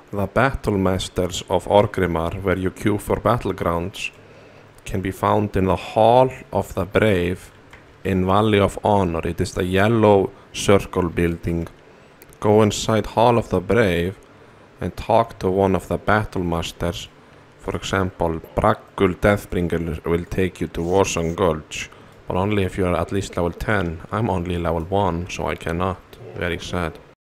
The battle masters of Orgrimmar, where you queue for battlegrounds, can be found in the Hall of the Brave in Valley of Honor. It is the yellow circle building. Go inside Hall of the Brave and talk to one of the battle masters. For example, Braggul Deathbringer will take you to Warsong Gulch, but only if you are at least level 10. I'm only level 1, so I cannot. Very sad.